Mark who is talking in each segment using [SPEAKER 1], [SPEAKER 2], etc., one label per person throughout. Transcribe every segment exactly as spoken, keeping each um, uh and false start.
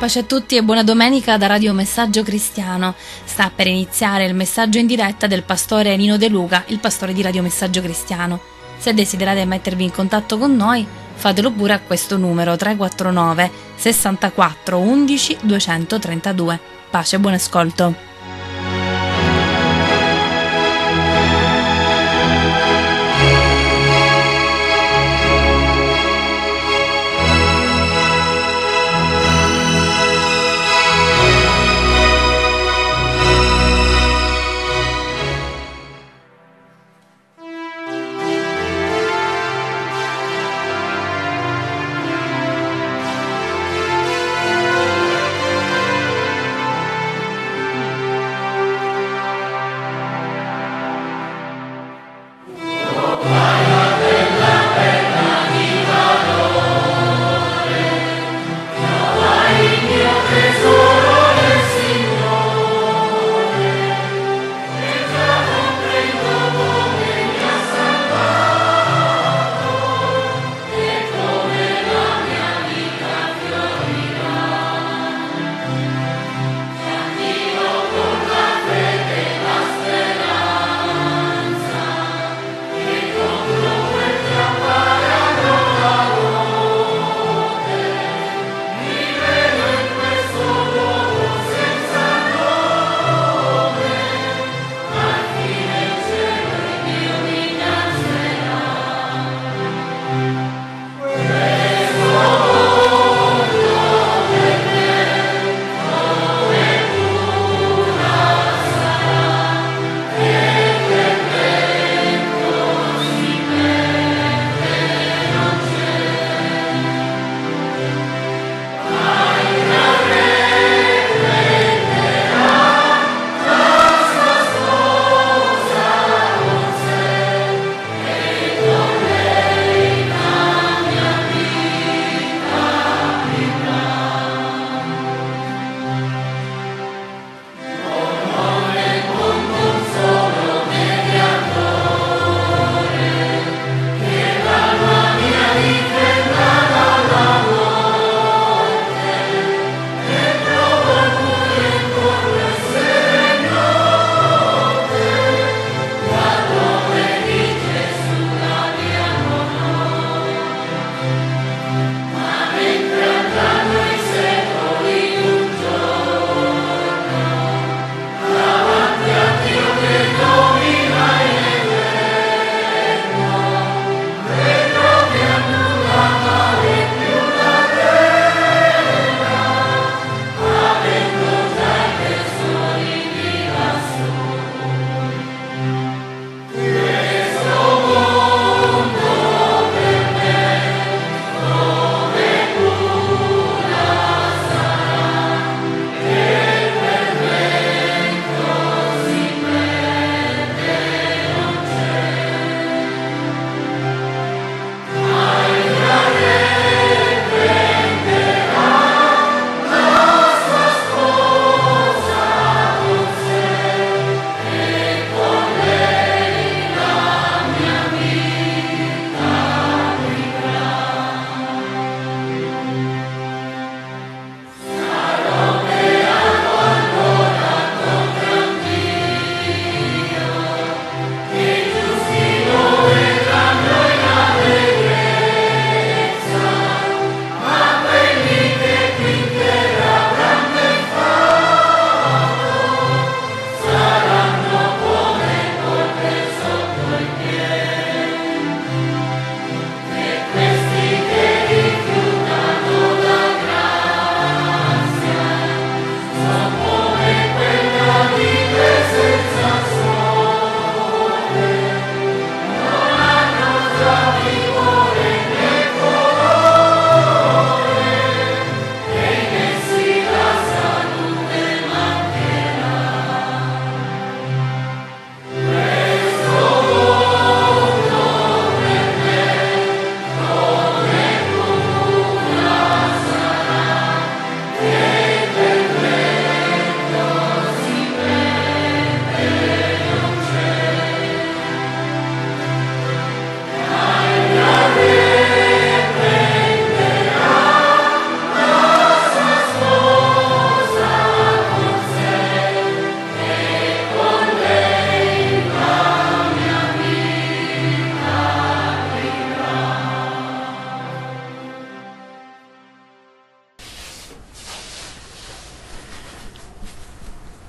[SPEAKER 1] pace a tutti e buona domenica da Radio Messaggio Cristiano. Sta per iniziare il messaggio in diretta del pastore Nino De Luca, il pastore di Radio Messaggio Cristiano. Se desiderate mettervi in contatto con noi, fatelo pure a questo numero tre quattro nove sessantaquattro undici duecentotrentadue. Pace e buon ascolto.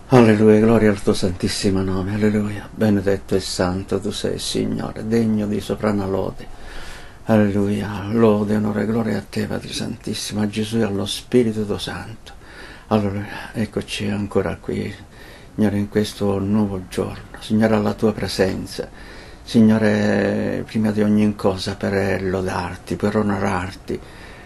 [SPEAKER 2] Alleluia, gloria al tuo santissimo nome, alleluia, benedetto e santo tu sei, Signore, degno di soprana lode. Alleluia, lode, onore e gloria a te, Padre Santissimo, a Gesù e allo Spirito tuo Santo. Alleluia, eccoci ancora qui, Signore, in questo nuovo giorno, Signore, alla tua presenza, Signore, prima di ogni cosa per lodarti, per onorarti,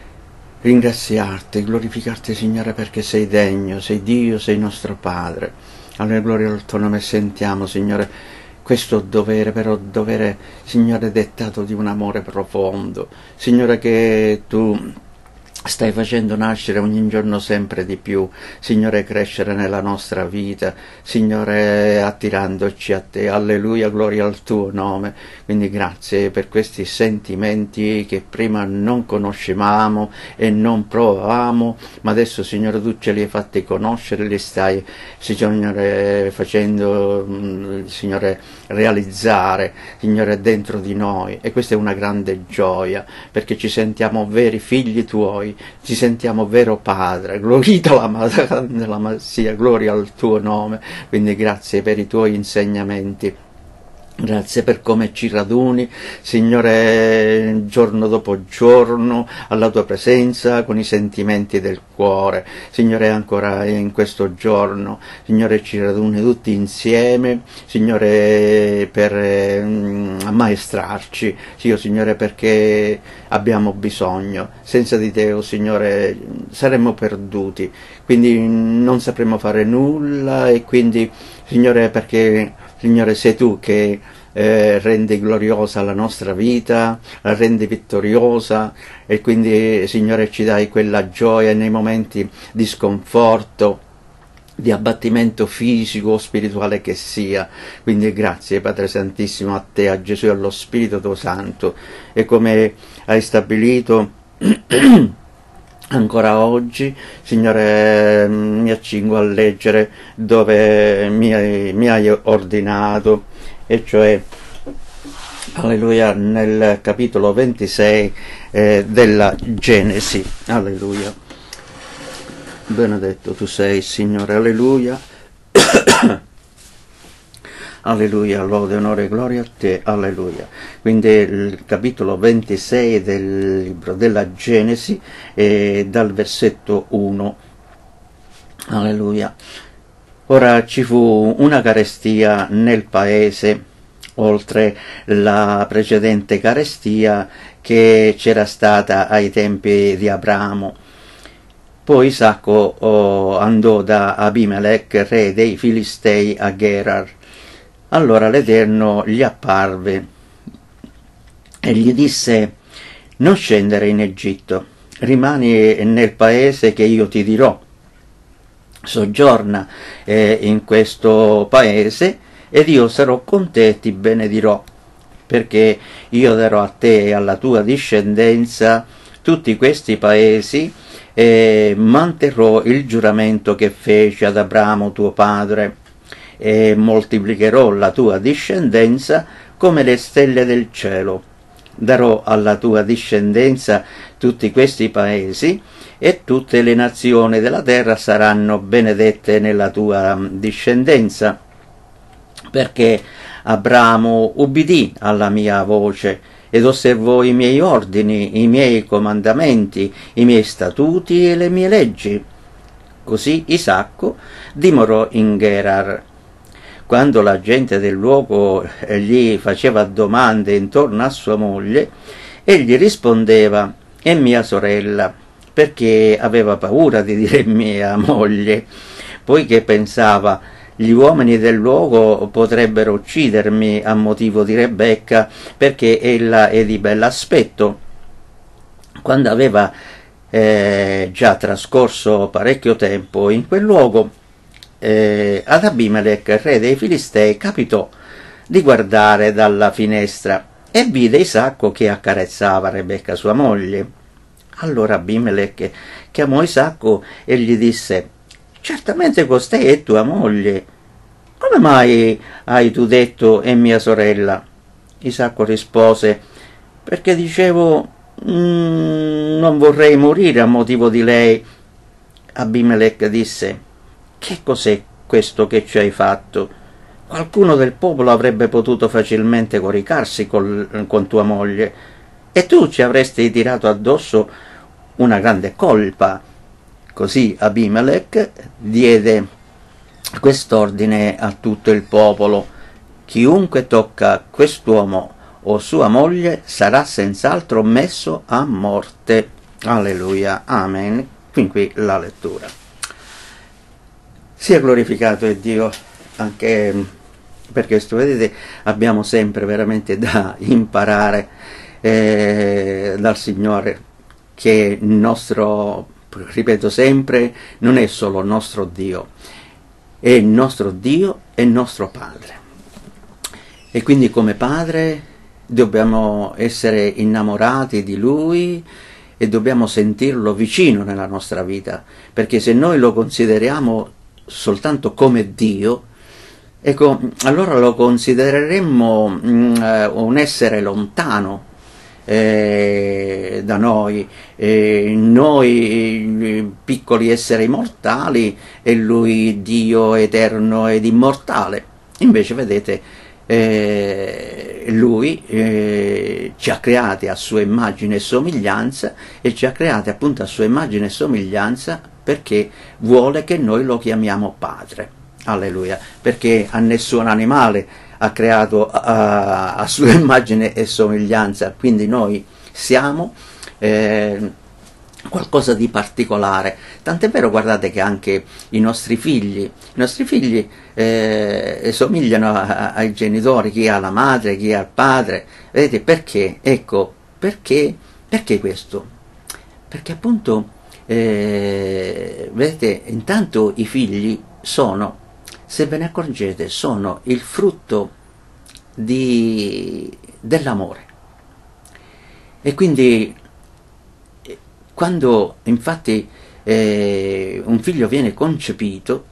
[SPEAKER 2] ringraziarti, glorificarti, Signore, perché sei degno, sei Dio, sei nostro Padre. Alla gloria al tuo nome sentiamo, Signore, questo dovere, però dovere, Signore, dettato di un amore profondo, Signore, che tu stai facendo nascere ogni giorno sempre di più, Signore, crescere nella nostra vita, Signore, attirandoci a te. Alleluia, gloria al tuo nome. Quindi grazie per questi sentimenti che prima non conoscevamo e non provavamo, ma adesso, Signore, tu ce li hai fatti conoscere, li stai, Signore, facendo, Signore, realizzare, Signore, dentro di noi. E questa è una grande gioia, perché ci sentiamo veri figli tuoi, ci sentiamo vero Padre, glorita la Madre della Massia, gloria al tuo nome. Quindi grazie per i tuoi insegnamenti, grazie per come ci raduni, Signore, giorno dopo giorno alla tua presenza con i sentimenti del cuore. Signore, ancora in questo giorno, Signore, ci raduni tutti insieme, Signore, per eh, ammaestrarci, sì, oh, Signore, perché abbiamo bisogno. Senza di te, oh, Signore, saremmo perduti, quindi non sapremo fare nulla, e quindi, Signore, perché, Signore, sei tu che eh, rendi gloriosa la nostra vita, la rendi vittoriosa, e quindi, Signore, ci dai quella gioia nei momenti di sconforto, di abbattimento fisico o spirituale che sia. Quindi grazie, Padre Santissimo, a te, a Gesù e allo Spirito tuo Santo, e come hai stabilito ancora oggi, Signore, mi accingo a leggere dove mi hai, mi hai ordinato, e cioè, alleluia, nel capitolo ventisei eh, della Genesi. Alleluia, benedetto tu sei, Signore, alleluia. Alleluia, lode, onore e gloria a te, alleluia. Quindi il capitolo ventisei del libro della Genesi, eh, dal versetto uno. Alleluia. Ora ci fu una carestia nel paese, oltre la precedente carestia che c'era stata ai tempi di Abramo. Poi Isacco oh, andò da Abimelech, re dei Filistei, a Gerar. Allora l'Eterno gli apparve e gli disse: non scendere in Egitto, rimani nel paese che io ti dirò. Soggiorna eh, in questo paese, ed io sarò con te e ti benedirò, perché io darò a te e alla tua discendenza tutti questi paesi, e manterrò il giuramento che feci ad Abramo tuo padre, e moltiplicherò la tua discendenza come le stelle del cielo. Darò alla tua discendenza tutti questi paesi, e tutte le nazioni della terra saranno benedette nella tua discendenza, perché Abramo ubbidì alla mia voce ed osservò i miei ordini, i miei comandamenti, i miei statuti e le mie leggi. Così Isacco dimorò in Gerar. Quando la gente del luogo gli faceva domande intorno a sua moglie, egli rispondeva: è mia sorella, perché aveva paura di dire mia moglie, poiché pensava: gli uomini del luogo potrebbero uccidermi a motivo di Rebecca, perché ella è di bell'aspetto. Quando aveva eh, già trascorso parecchio tempo in quel luogo, eh, ad Abimelech, re dei Filistei, capitò di guardare dalla finestra e vide Isacco che accarezzava Rebecca sua moglie. Allora Abimelech chiamò Isacco e gli disse: certamente costei è tua moglie. Come mai hai tu detto è mia sorella? Isacco rispose: perché dicevo mm, non vorrei morire a motivo di lei. Abimelech disse: che cos'è questo che ci hai fatto? Qualcuno del popolo avrebbe potuto facilmente coricarsi col, con tua moglie, e tu ci avresti tirato addosso una grande colpa. Così Abimelech diede quest'ordine a tutto il popolo: chiunque tocca quest'uomo o sua moglie sarà senz'altro messo a morte. Alleluia, amen. Fin qui la lettura. Sia glorificato è Dio anche per questo. Vedete, abbiamo sempre veramente da imparare eh, dal Signore, che il nostro, ripeto sempre, non è solo nostro Dio, è il nostro Dio e il nostro Padre. E quindi come Padre dobbiamo essere innamorati di Lui e dobbiamo sentirlo vicino nella nostra vita, perché se noi lo consideriamo soltanto come Dio, ecco, allora lo considereremmo mh, un essere lontano eh, da noi, eh, noi piccoli esseri mortali e Lui Dio eterno ed immortale. Invece vedete, eh, Lui eh, ci ha creati a sua immagine e somiglianza, e ci ha creati appunto a sua immagine e somiglianza perché vuole che noi lo chiamiamo Padre. Alleluia, perché a nessun animale ha creato a, a sua immagine e somiglianza, quindi noi siamo eh, qualcosa di particolare. Tant'è vero, guardate, che anche i nostri figli, i nostri figli eh, somigliano a, a, ai genitori, chi alla madre, chi al padre. Vedete perché? Ecco, perché, perché questo? Perché appunto, eh, vedete, intanto i figli sono, se ve ne accorgete, sono il frutto di, dell'amore. E quindi quando infatti eh, un figlio viene concepito,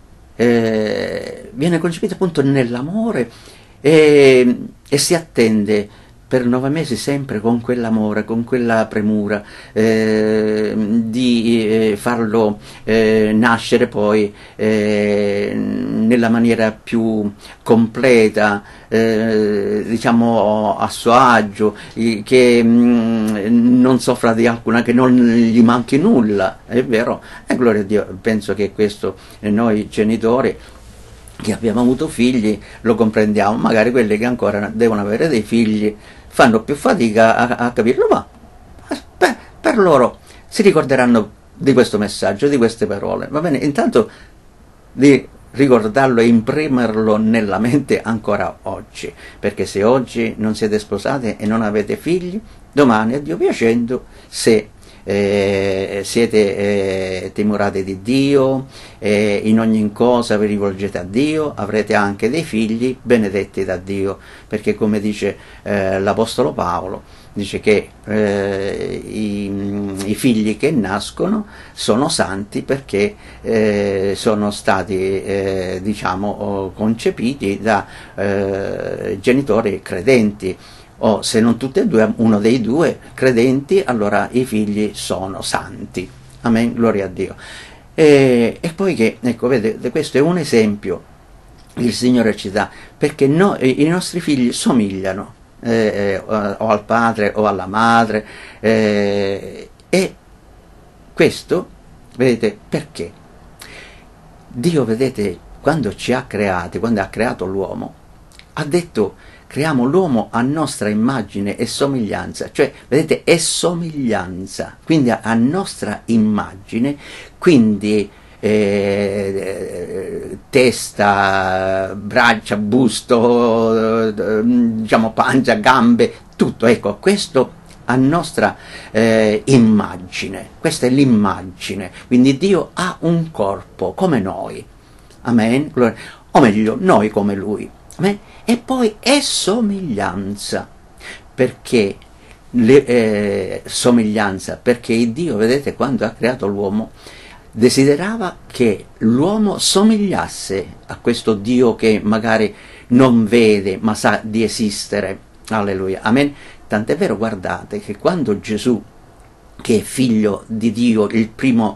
[SPEAKER 2] eh, viene concepito appunto nell'amore e, e si attende per nove mesi sempre con quell'amore, con quella premura eh, di eh, farlo eh, nascere poi eh, nella maniera più completa, eh, diciamo a suo agio, che mh, non soffra di alcuna, che non gli manchi nulla, è vero? E gloria a Dio, penso che questo eh, noi genitori che abbiamo avuto figli lo comprendiamo. Magari quelli che ancora devono avere dei figli fanno più fatica a, a capirlo, ma per, per loro si ricorderanno di questo messaggio, di queste parole, va bene? Intanto di ricordarlo e imprimerlo nella mente ancora oggi, perché se oggi non siete sposate e non avete figli, domani, a Dio piacendo, se Eh, siete eh, timorati di Dio, eh, in ogni cosa vi rivolgete a Dio, avrete anche dei figli benedetti da Dio, perché come dice eh, l'Apostolo Paolo, dice che eh, i, i figli che nascono sono santi perché eh, sono stati eh, diciamo concepiti da eh, genitori credenti, o se non tutti e due, uno dei due credenti, allora i figli sono santi. Amen, gloria a Dio. E, e poi che, ecco, vedete, questo è un esempio che il Signore ci dà, perché noi, i nostri figli somigliano eh, o al padre o alla madre, eh, e questo, vedete, perché? Dio, vedete, quando ci ha creati, quando ha creato l'uomo, ha detto: creiamo l'uomo a nostra immagine e somiglianza, cioè, vedete, è somiglianza, quindi a, a nostra immagine, quindi eh, testa, braccia, busto, eh, diciamo pancia, gambe, tutto, ecco, questo a nostra eh, immagine, questa è l'immagine, quindi Dio ha un corpo come noi, amen, o meglio, noi come Lui. E poi è somiglianza, perché le, eh, somiglianza perché Dio, vedete, quando ha creato l'uomo desiderava che l'uomo somigliasse a questo Dio che magari non vede ma sa di esistere. Alleluia, amen. Tant'è vero, guardate, che quando Gesù, che è figlio di Dio, il primo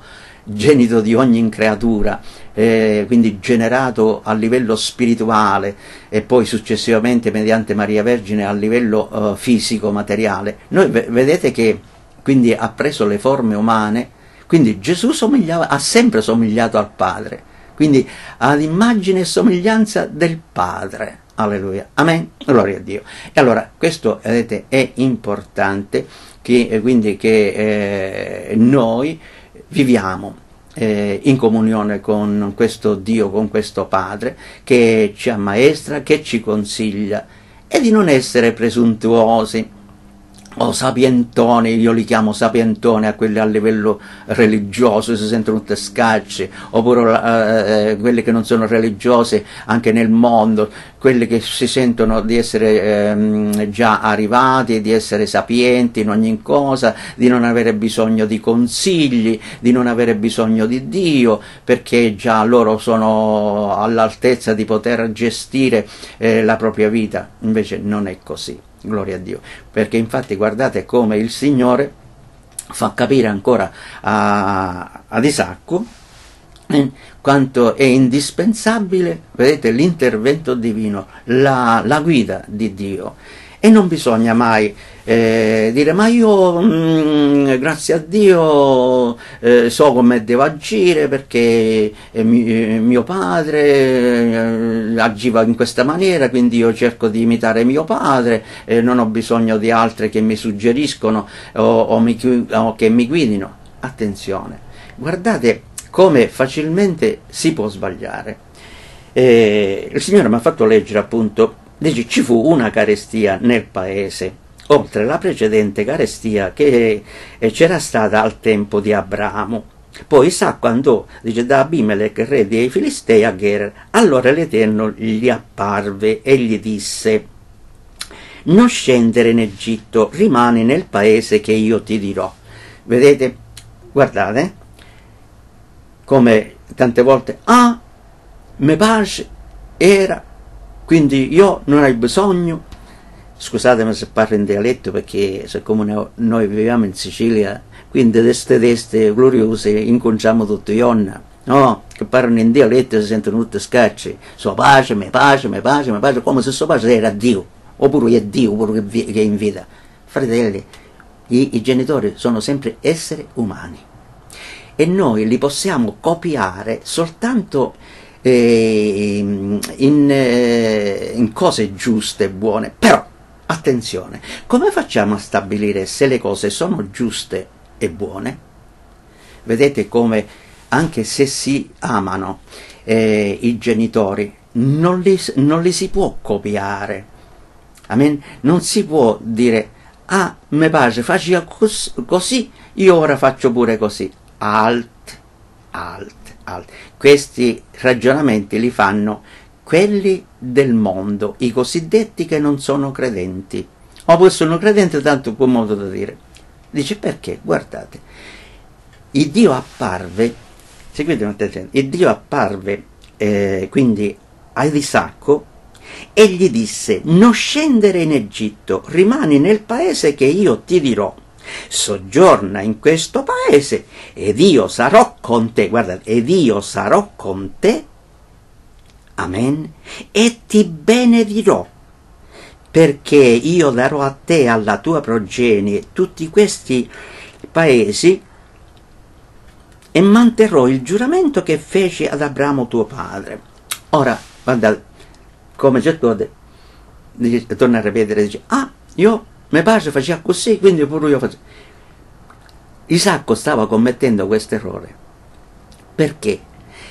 [SPEAKER 2] primogenito di ogni creatura, eh, quindi generato a livello spirituale e poi successivamente mediante Maria Vergine a livello eh, fisico, materiale. Noi vedete che quindi ha preso le forme umane, quindi Gesù somigliava, ha sempre somigliato al Padre, quindi ad immagine e somiglianza del Padre. Alleluia, amen, gloria a Dio. E allora questo, vedete, è importante, che, quindi che eh, noi viviamo eh, in comunione con questo Dio, con questo Padre, che ci ammaestra, che ci consiglia, e di non essere presuntuosi o sapientoni. Io li chiamo sapientoni a quelli a livello religioso, si sentono tutte scacce, oppure eh, quelle che non sono religiose anche nel mondo, quelli che si sentono di essere eh, già arrivati, di essere sapienti in ogni cosa, di non avere bisogno di consigli, di non avere bisogno di Dio, perché già loro sono all'altezza di poter gestire eh, la propria vita. Invece non è così. Gloria a Dio, perché infatti guardate come il Signore fa capire ancora a, ad Isacco eh, quanto è indispensabile, vedete, l'intervento divino, la, la guida di Dio. E non bisogna mai eh, dire ma io mh, grazie a Dio eh, so come devo agire perché eh, mi, eh, mio padre eh, agiva in questa maniera, quindi io cerco di imitare mio padre, eh, non ho bisogno di altre che mi suggeriscono o, o, mi, o che mi guidino. Attenzione, guardate come facilmente si può sbagliare. Eh, il Signore mi ha fatto leggere appunto. Dice, ci fu una carestia nel paese, oltre la precedente carestia che c'era stata al tempo di Abramo. Poi Isacco andò, dice, da Abimelech, re dei Filistei, a Gerar. Allora l'Eterno gli apparve e gli disse, non scendere in Egitto, rimani nel paese che io ti dirò. Vedete? Guardate, come tante volte, ah, me pace era, quindi io non ho bisogno, scusatemi se parlo in dialetto perché siccome noi viviamo in Sicilia, quindi d'este d'este gloriose inconciamo tutti i giorni, no? Che parlano in dialetto e si sentono tutte scacce, so pace, me pace, me pace, me pace, come se so pace era Dio, oppure è Dio, oppure che è in vita. Fratelli, i, i genitori sono sempre esseri umani e noi li possiamo copiare soltanto In, in, in cose giuste e buone. Però attenzione, come facciamo a stabilire se le cose sono giuste e buone? Vedete come anche se si amano eh, i genitori non li, non li si può copiare. Amen? Non si può dire ah, me piace, faccia cos così, io ora faccio pure così. Alt, alt. Questi ragionamenti li fanno quelli del mondo, i cosiddetti che non sono credenti, o poi sono credenti tanto buon modo da dire. Dice perché? Guardate, il Dio apparve, seguitemi attenzione, il Dio apparve eh, quindi ad Isacco e gli disse non scendere in Egitto, rimani nel paese che io ti dirò. Soggiorna in questo paese ed io sarò con te, guardate, ed io sarò con te, amen, e ti benedirò, perché io darò a te e alla tua progenie tutti questi paesi e manterrò il giuramento che feci ad Abramo tuo padre. Ora, guardate, come certo torna a ripetere, dice, ah, io mio padre faceva così, quindi pure io facevo. Isacco stava commettendo questo errore. Perché?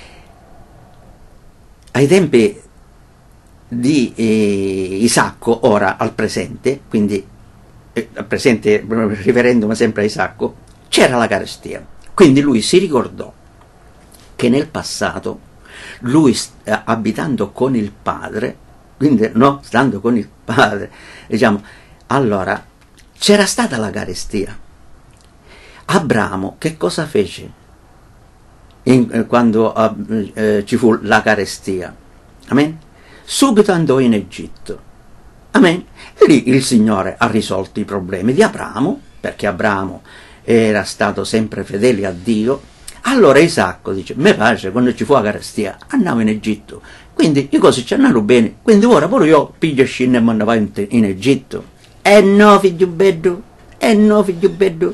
[SPEAKER 2] Ai tempi di eh, Isacco, ora al presente, quindi eh, al presente riferendomi sempre a Isacco, c'era la carestia. Quindi lui si ricordò che nel passato, lui eh, abitando con il padre, quindi no, stando con il padre, diciamo, allora, c'era stata la carestia. Abramo che cosa fece in, eh, quando eh, ci fu la carestia? Amen? Subito andò in Egitto. Amen? E lì il Signore ha risolto i problemi di Abramo, perché Abramo era stato sempre fedele a Dio, Allora Isacco dice, me piace, quando ci fu la carestia, andavo in Egitto, quindi le cose ci andavano bene, quindi ora pure io piglio scena e me ne vado in, in Egitto. E no, figlio bello, e no, figlio bello,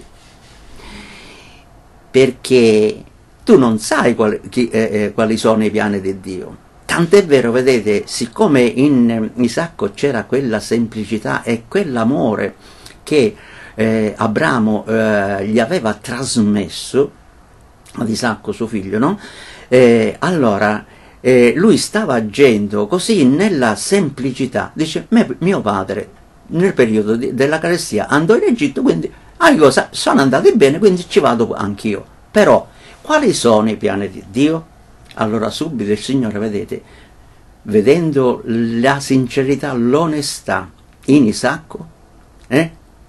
[SPEAKER 2] perché tu non sai quali, chi, eh, quali sono i piani di Dio. Tant'è vero, vedete, siccome in Isacco c'era quella semplicità e quell'amore che eh, Abramo eh, gli aveva trasmesso ad Isacco suo figlio, no? Eh, allora eh, lui stava agendo così nella semplicità. Dice, me, mio padre nel periodo di, della carestia andò in Egitto, quindi ah, cosa, sono andati bene, quindi ci vado anch'io. Però quali sono i piani di Dio? Allora subito il Signore, vedete, vedendo la sincerità, l'onestà in Isacco, eh?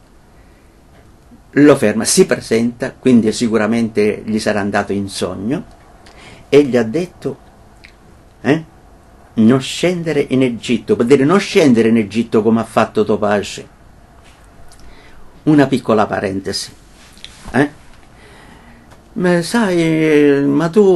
[SPEAKER 2] lo ferma, si presenta, quindi sicuramente gli sarà andato in sogno, e gli ha detto, eh, non scendere in Egitto, per dire non scendere in Egitto come ha fatto tuo padre. Una piccola parentesi, eh? Ma sai, ma tu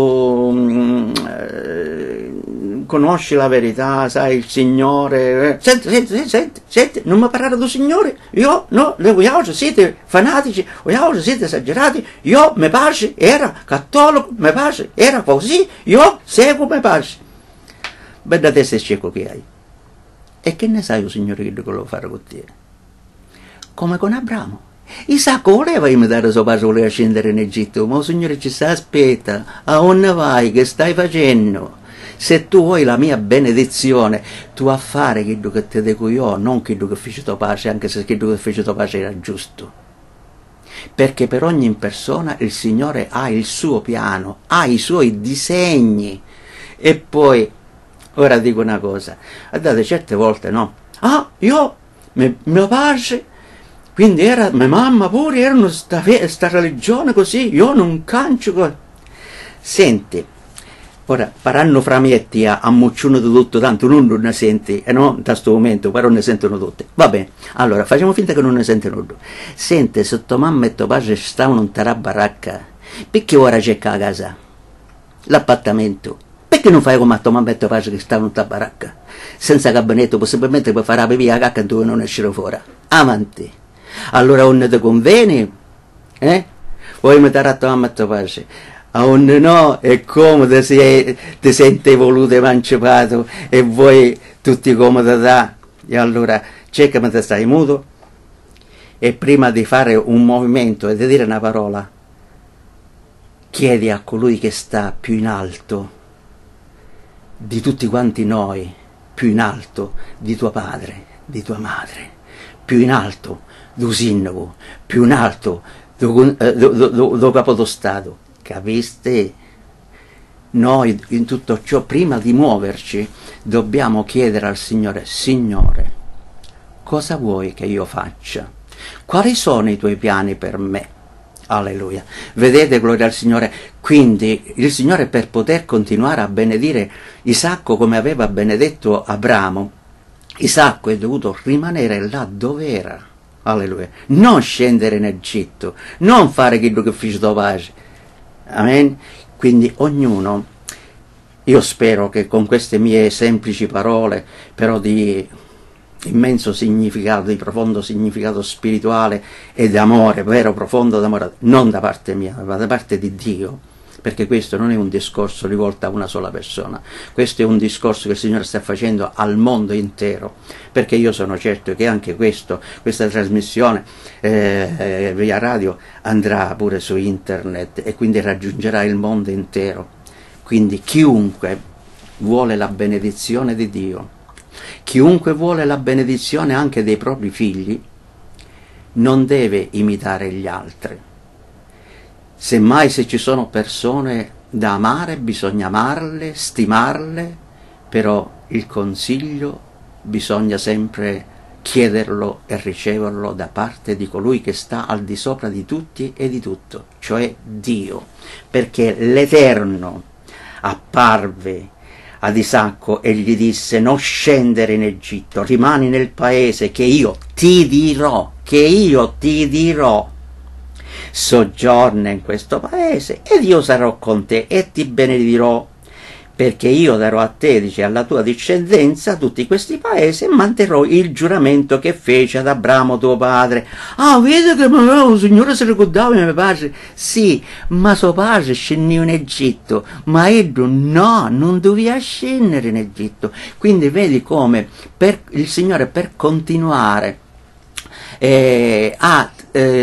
[SPEAKER 2] um, eh, conosci la verità, sai il Signore, eh? senti, senti, senti, senti, non mi parlare del Signore, io, no, voi oggi siete fanatici, voi oggi siete esagerati, io, me piace, era cattolico, me piace, era così, io seguo me piace. Beh, da te sei cieco che hai. E che ne sai, o Signore, che devo fare con te? Come con Abramo. Isacco voleva imitare suo padre, voleva scendere in Egitto, ma il Signore ci sta, aspetta, a onde vai, che stai facendo? Se tu vuoi la mia benedizione, tu a fare quello che ti dico io, non quello che fece tuo padre, anche se quello che fece tuo padre era giusto. Perché per ogni persona il Signore ha il suo piano, ha i suoi disegni. E poi, ora dico una cosa, guardate, certe volte no, ah, io, me, mio padre, quindi era, mia mamma pure, erano sta, sta religione così, io non cancio. Senti, ora, faranno framietti a, a mucciuno di tutto, tanto non ne senti, e no, da questo momento, però ne sentono tutte. Va bene, allora, facciamo finta che non ne sentono nulla. Senti, se tua mamma e tuo padre stavano in tara baracca, perché ora c'è a casa? L'appartamento. Perché non fai come a tua mamma e tuo padre che stavano in tara baracca? Senza gabinetto, possibilmente puoi fare la pipì a cacca dove non escere fuori. Avanti. Allora onde ti conviene, eh? Vuoi mettere a tua mamma e tuo padre? A onde no, è comodo, se ti senti voluto, emancipato e vuoi tutti comodità. E allora cerca te stai muto e prima di fare un movimento e di dire una parola, chiedi a colui che sta più in alto di tutti quanti noi, più in alto di tuo padre, di tua madre, più in alto do sindaco, più in alto do, do, do, do, do capo dello Stato. Capiste? Noi in tutto ciò, prima di muoverci, dobbiamo chiedere al Signore, Signore, cosa vuoi che io faccia? Quali sono i tuoi piani per me? Alleluia. Vedete, gloria al Signore. Quindi il Signore, per poter continuare a benedire Isacco come aveva benedetto Abramo, Isacco è dovuto rimanere là dove era. Alleluia. Non scendere in Egitto, non fare quello che fece tuo padre. Amen. Quindi ognuno, io spero che con queste mie semplici parole, però di immenso significato, di profondo significato spirituale e di amore, vero profondo d'amore, non da parte mia, ma da parte di Dio, perché questo non è un discorso rivolto a una sola persona, questo è un discorso che il Signore sta facendo al mondo intero, perché io sono certo che anche questo, questa trasmissione eh, via radio andrà pure su internet e quindi raggiungerà il mondo intero. Quindi chiunque vuole la benedizione di Dio, chiunque vuole la benedizione anche dei propri figli, non deve imitare gli altri. Semmai, se ci sono persone da amare, bisogna amarle, stimarle, però il consiglio bisogna sempre chiederlo e riceverlo da parte di colui che sta al di sopra di tutti e di tutto, cioè Dio, perché l'Eterno apparve ad Isacco e gli disse: non scendere in Egitto, rimani nel paese che io ti dirò, che io ti dirò. soggiorna in questo paese, ed io sarò con te e ti benedirò, perché io darò a te, dice, alla tua discendenza tutti questi paesi, e manterrò il giuramento che fece ad Abramo tuo padre. Ah, vedi che il Signore si ricordava di mio padre? Sì, ma suo padre scendeva in Egitto, ma Edo no, non doveva scendere in Egitto. Quindi vedi come per il Signore, per continuare eh, a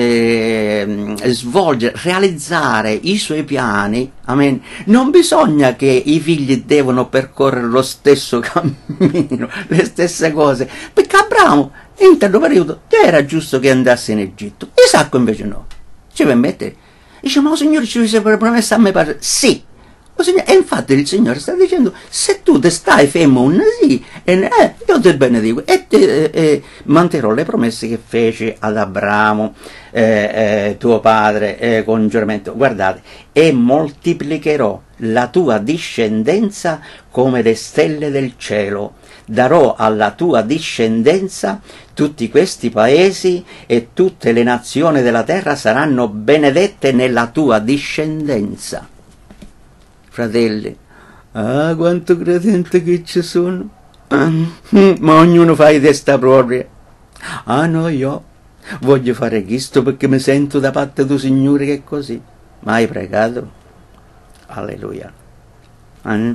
[SPEAKER 2] Eh, svolgere, realizzare i suoi piani, amen, non bisogna che i figli devono percorrere lo stesso cammino, le stesse cose, perché Abramo in un certo periodo era giusto che andasse in Egitto, Isacco invece no, ci permette, dice, ma il Signore ci aveva promesso a me padre, sì, e infatti il Signore sta dicendo, se tu te stai fermo un sì, eh, io ti benedico e te, eh, manterrò le promesse che fece ad Abramo, eh, eh, tuo padre, eh, con giuramento. Guardate, e moltiplicherò la tua discendenza come le stelle del cielo, darò alla tua discendenza tutti questi paesi, e tutte le nazioni della terra saranno benedette nella tua discendenza. Fratelli, ah, quanto credente che ci sono, ah, ma ognuno fa di testa propria. Ah no, io voglio fare questo perché mi sento da parte del Signore che è così. Ma hai pregato? Alleluia. Ah,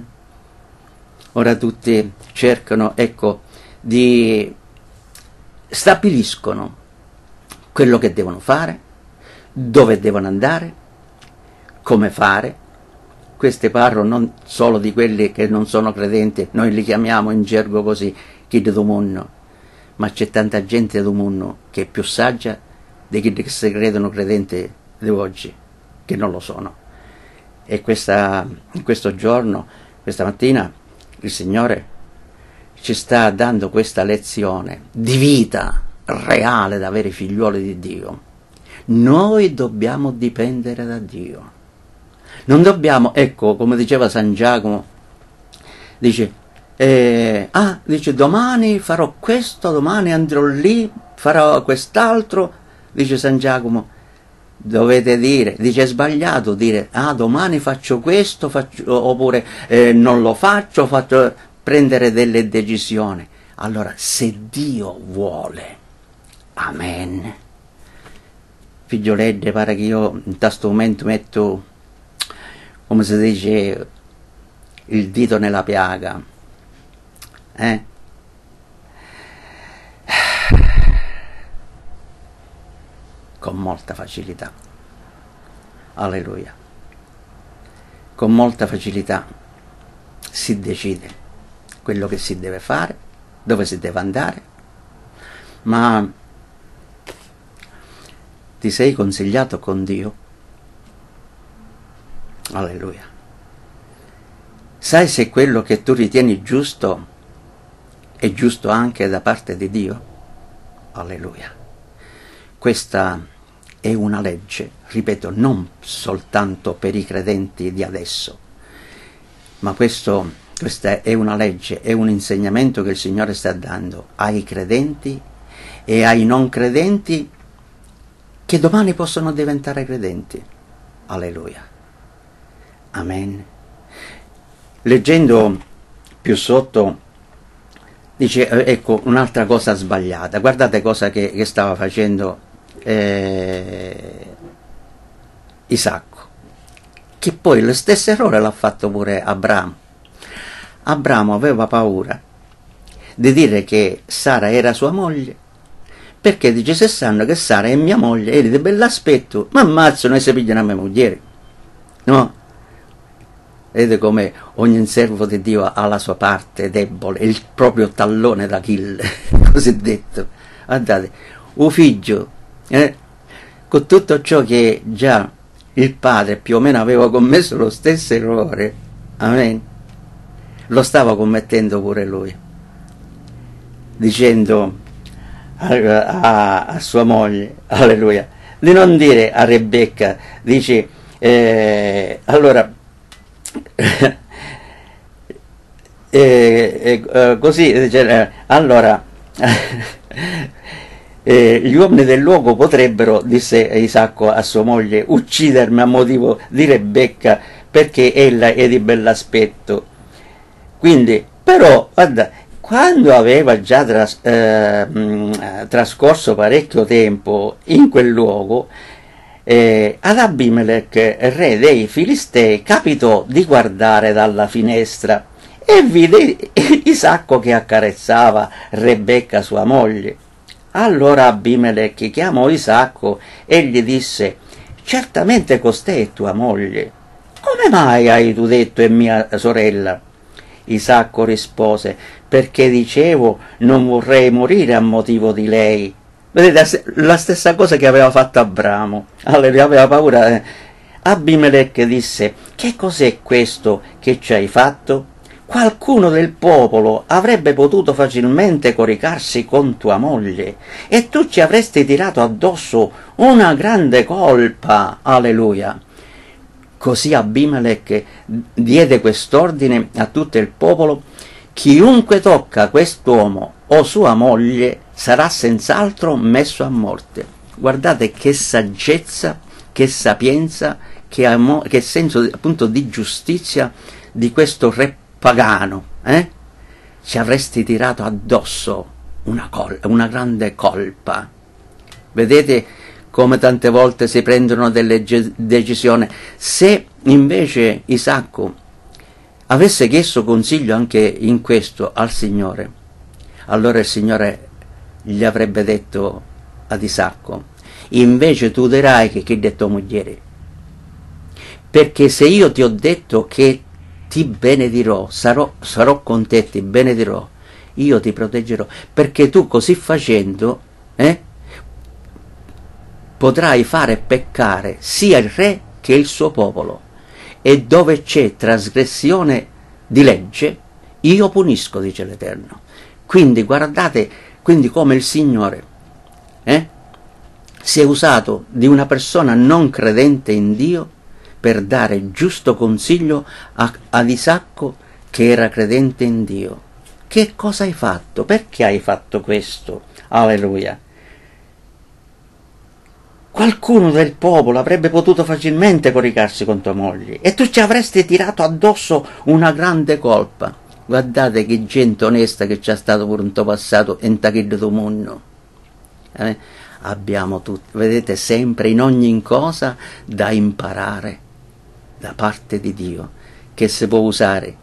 [SPEAKER 2] ora tutti cercano, ecco, di stabiliscono quello che devono fare, dove devono andare, come fare. Queste parlo non solo di quelli che non sono credenti, noi li chiamiamo in gergo così, chi di mondo, ma c'è tanta gente del mondo che è più saggia di quelli che si credono credenti di oggi, che non lo sono. E questa, in questo giorno, questa mattina, il Signore ci sta dando questa lezione di vita reale da veri figliuoli di Dio. Noi dobbiamo dipendere da Dio. Non dobbiamo, ecco, come diceva San Giacomo, dice, eh, ah, dice, domani farò questo, domani andrò lì, farò quest'altro, dice San Giacomo, dovete dire, dice, è sbagliato dire, ah, domani faccio questo, faccio, oppure eh, non lo faccio, faccio, prendere delle decisioni. Allora, se Dio vuole, amen. Figlioledde, pare che io in questo momento metto, come si dice, il dito nella piaga, eh? Con molta facilità, alleluia, con molta facilità si decide quello che si deve fare, dove si deve andare, ma ti sei consigliato con Dio? Alleluia. Sai se quello che tu ritieni giusto è giusto anche da parte di Dio? Alleluia. Questa è una legge, ripeto, non soltanto per i credenti di adesso, ma questo, questa è una legge, è un insegnamento che il Signore sta dando ai credenti e ai non credenti che domani possono diventare credenti. Alleluia. Amen. Leggendo più sotto dice, ecco, un'altra cosa sbagliata. Guardate cosa che, che stava facendo eh, Isacco, che poi lo stesso errore l'ha fatto pure Abramo. Abramo aveva paura di dire che Sara era sua moglie, perché dice, se sanno che Sara è mia moglie, è di bell'aspetto, ma ammazzano e si pigliano a mia moglie, no? Vedete come ogni servo di Dio ha la sua parte debole, il proprio tallone d'Achille, cosiddetto. Guardate, un figlio, eh, con tutto ciò che già il padre più o meno aveva commesso lo stesso errore, amen, lo stava commettendo pure lui, dicendo a, a, a sua moglie, alleluia, di non dire a Rebecca, dice, eh, allora, eh, eh, eh, così dice, eh, allora eh, gli uomini del luogo potrebbero, disse Isacco a sua moglie, uccidermi a motivo di Rebecca perché ella è di bell'aspetto. Quindi, però, guarda, quando aveva già tras, eh, mh, trascorso parecchio tempo in quel luogo, eh, ad Abimelech, re dei Filistei, capitò di guardare dalla finestra e vide Isacco che accarezzava Rebecca sua moglie. Allora Abimelech chiamò Isacco e gli disse: certamente costei è tua moglie. Come mai hai tu detto è mia sorella? Isacco rispose: perché dicevo non vorrei morire a motivo di lei. Vedete, la stessa cosa che aveva fatto Abramo. Allora aveva paura. Eh. Abimelech disse: che cos'è questo che ci hai fatto? Qualcuno del popolo avrebbe potuto facilmente coricarsi con tua moglie e tu ci avresti tirato addosso una grande colpa. Alleluia. Così Abimelech diede quest'ordine a tutto il popolo: chiunque tocca quest'uomo o sua moglie sarà senz'altro messo a morte. Guardate che saggezza, che sapienza, che, amo- che senso appunto di giustizia di questo re pagano. Eh? Ci avresti tirato addosso una, col- una grande colpa. Vedete come tante volte si prendono delle ge- decisioni. Se invece Isacco avesse chiesto consiglio anche in questo al Signore, allora il Signore gli avrebbe detto ad Isacco: invece tu dirai che chi detto moglie, perché se io ti ho detto che ti benedirò, sarò, sarò con te, ti benedirò, io ti proteggerò, perché tu così facendo eh, potrai fare peccare sia il re che il suo popolo, e dove c'è trasgressione di legge io punisco, dice l'Eterno. Quindi guardate, quindi come il Signore eh, si è usato di una persona non credente in Dio per dare giusto consiglio a, ad Isacco che era credente in Dio. Che cosa hai fatto? Perché hai fatto questo? Alleluia. Qualcuno del popolo avrebbe potuto facilmente coricarsi con tua moglie e tu ci avresti tirato addosso una grande colpa. Guardate che gente onesta che c'è stato pure un tuo passato in tachillo tuo mondo. Eh? Abbiamo tutti, vedete, sempre in ogni cosa da imparare da parte di Dio, che si può usare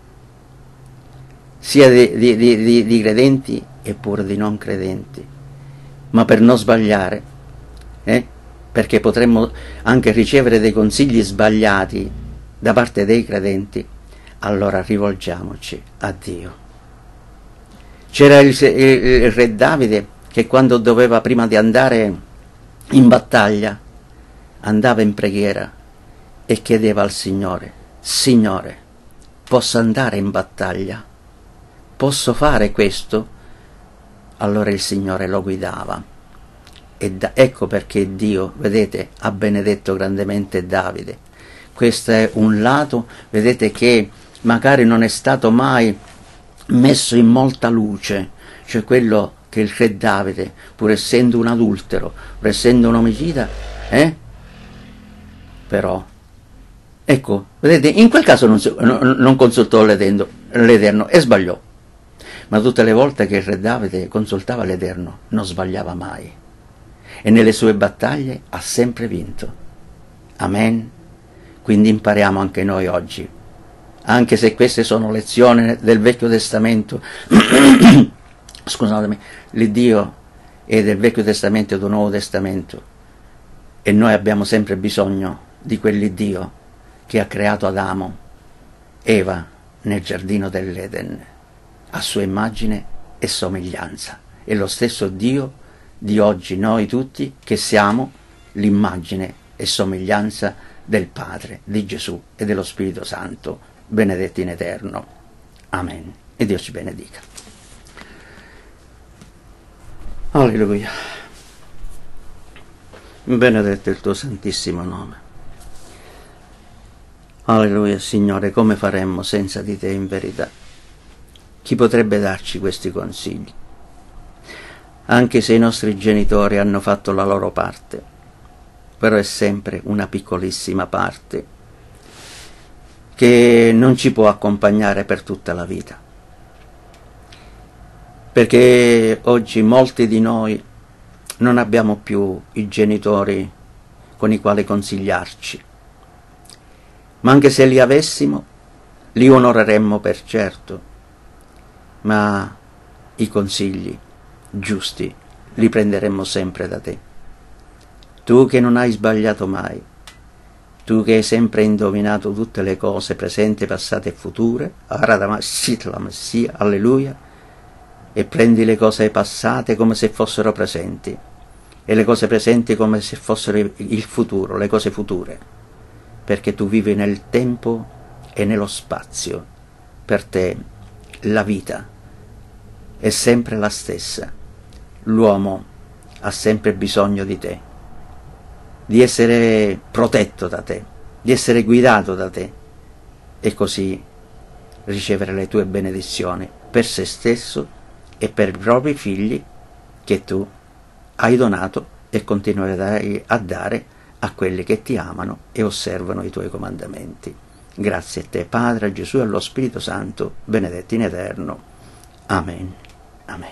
[SPEAKER 2] sia di, di, di, di credenti e pure di non credenti, ma per non sbagliare, eh? perché potremmo anche ricevere dei consigli sbagliati da parte dei credenti, allora rivolgiamoci a Dio. C'era il, il, il re Davide che quando doveva, prima di andare in battaglia, andava in preghiera e chiedeva al Signore: Signore, posso andare in battaglia? Posso fare questo? Allora il Signore lo guidava. E da, ecco perché Dio, vedete, ha benedetto grandemente Davide. Questo è un lato, vedete, che magari non è stato mai messo in molta luce, cioè quello che il re Davide, pur essendo un adultero, pur essendo un omicida, eh? però ecco, vedete, in quel caso non, non consultò l'Eterno e sbagliò, ma tutte le volte che il re Davide consultava l'Eterno non sbagliava mai e nelle sue battaglie ha sempre vinto. Amen. Quindi impariamo anche noi oggi, anche se queste sono lezioni del Vecchio Testamento, scusatemi, l'Iddio è del Vecchio Testamento e del Nuovo Testamento, e noi abbiamo sempre bisogno di quell'Iddio che ha creato Adamo, Eva nel giardino dell'Eden, a sua immagine e somiglianza. È lo stesso Dio di oggi, noi tutti che siamo l'immagine e somiglianza del Padre, di Gesù e dello Spirito Santo, benedetti in eterno. Amen. E Dio ci benedica. Alleluia. Benedetto il tuo santissimo nome. Alleluia, Signore, come faremmo senza di te in verità? Chi potrebbe darci questi consigli? anche se i nostri genitori hanno fatto la loro parte, però è sempre una piccolissima parte che non ci può accompagnare per tutta la vita, perché oggi molti di noi non abbiamo più i genitori con i quali consigliarci, ma anche se li avessimo li onoreremmo per certo, ma i consigli giusti li prenderemmo sempre da te. Tu che non hai sbagliato mai, tu che hai sempre indovinato tutte le cose presenti, passate e future, alleluia, e prendi le cose passate come se fossero presenti e le cose presenti come se fossero il futuro, le cose future, perché tu vivi nel tempo e nello spazio. Per te la vita è sempre la stessa, l'uomo ha sempre bisogno di te, di essere protetto da te, di essere guidato da te, e così ricevere le tue benedizioni per se stesso e per i propri figli che tu hai donato e continuerai a dare a quelli che ti amano e osservano i tuoi comandamenti. Grazie a te, Padre, a Gesù e allo Spirito Santo, benedetti in eterno. Amen. Amen.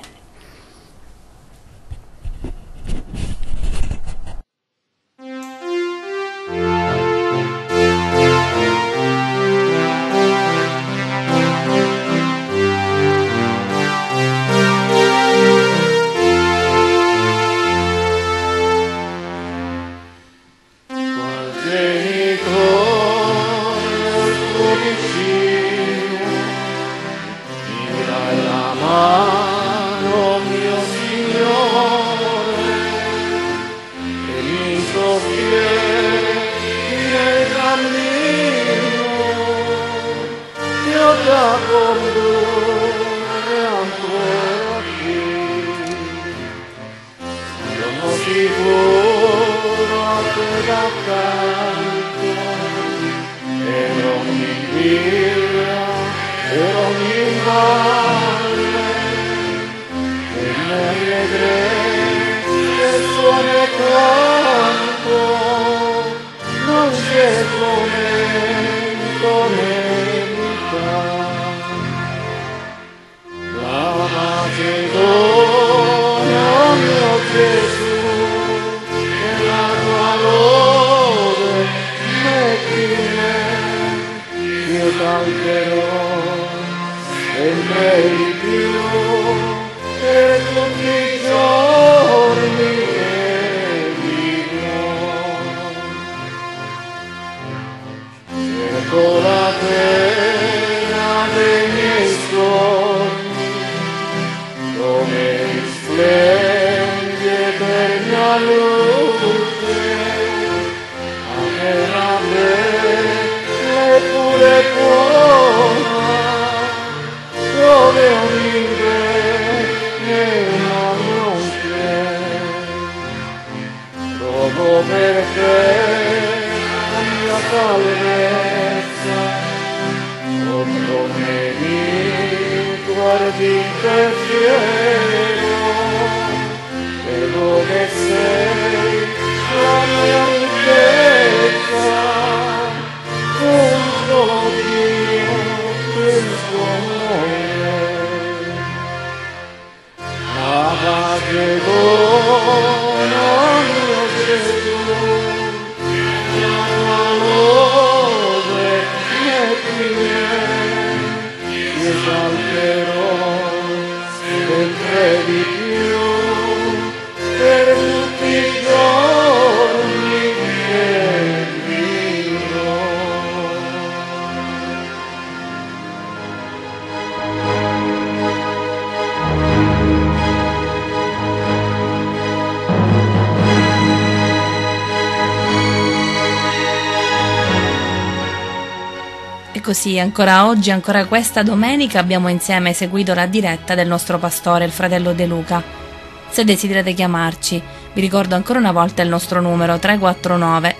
[SPEAKER 1] Così ancora oggi, ancora questa domenica, abbiamo insieme seguito la diretta del nostro pastore, il fratello De Luca. Se desiderate chiamarci, vi ricordo ancora una volta il nostro numero tre quattro nove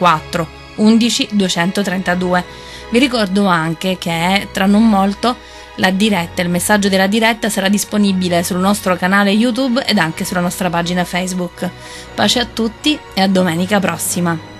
[SPEAKER 1] sessantaquattro undici duecentotrentadue. Vi ricordo anche che tra non molto La diretta, il messaggio della diretta sarà disponibile sul nostro canale YouTube ed anche sulla nostra pagina Facebook. Pace a tutti e a domenica prossima!